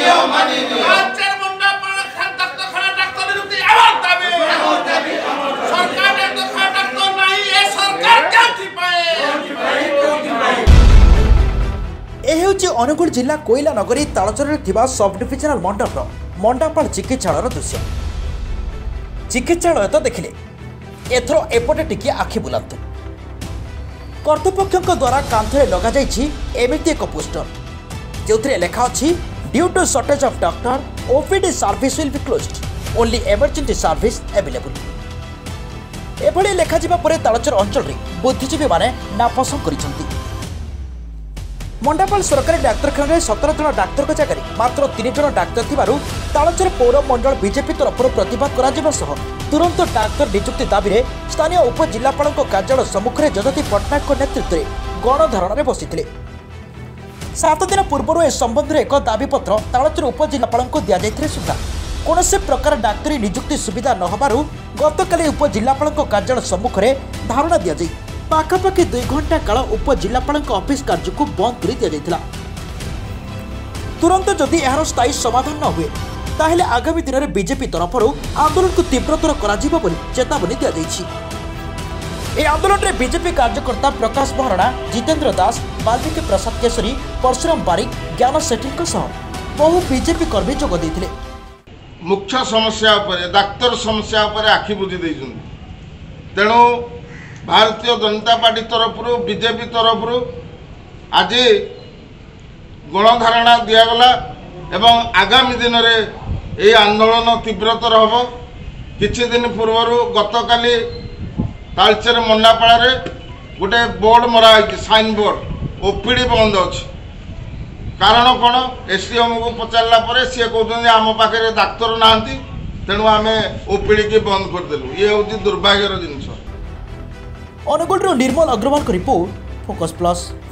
अनुगुल जिला कोईला नगरी Talcher sub divisional मंडल मंडापाल चिकित्सालय दृश्य। चिकित्सालय तो देखिले एथर एपटे टिके आखि बुलातु। कर्तृपक्ष द्वारा कांथरे लगा जाइछि एमिति एक पोस्टर जो लेखा अछि due to shortage of doctor OPD service will be closed, only emergency service available. एभली लेखा जिबा परे तालचर अंचल रे बुद्धिजीवी माने नापसंद करिसंती। मंडापाल सरकारी डाक्तरखाना में 17 जन डाक्तर जगह मात्र 3 जन डाक्तर थिबारु तालचर पौर मंडल बीजेपी तरफ प्रतिवाद करा सह तुरंत डाक्तर नियुक्ति दाबी में स्थानीय उपजिलापाल कार्यालय सम्मुख में जगती पट्टनायक नेतृत्व में गणधारण में बसी। 7 दिन पूर्व ए संबंध में एक दाबीपत्र तालचर उपजिलापाल को दि जाइए सुधा कौन से प्रकार डाक्तरी नियुक्ति सुविधा न होबारु गतकाली उपजिलापाल कार्यालय सम्मुख में धारणा दि जाई पाखापाखि 2 घंटा काल उपजिलापाल ऑफिस कार्य को बंद कर दि जाइथिला। तुरंत जदि यार स्थायी समाधान न हुए ताहेले आगामी दिन में बीजेपी तरफ आंदोलन को तीव्रतर करा बोली चेतावनी दि जाइछि। ए आंदोलन में बीजेपी कार्यकर्ता प्रकाश महाराणा, जितेंद्र दास, बाल्मीकि प्रसाद केसरी, परशुराम बारिक, ज्ञान सेठी बहु बीजेपी कर्मी जोग देइथिले। मुख्य समस्या डाक्तर समस्या आखि बुझी तेणु भारतीय जनता पार्टी तरफ बीजेपी तरफ आज गणधारणा दिगला एवं आगामी दिन में ये आंदोलन तीव्रतर हम। किछि दिन पूर्व गतकाली तालचेर मंडापाल गोटे बोर्ड मराई साइन बोर्ड ओपीडी बंद अच्छी कारण कौन एसडीएम को पचारा सी कहते आम पाखे डाक्तर ना तेणु आम ओपीडी की बंद करदेलु। ये हूँ दुर्भाग्यर जिनस। Angul Nirmal Agrawal report, focus plus.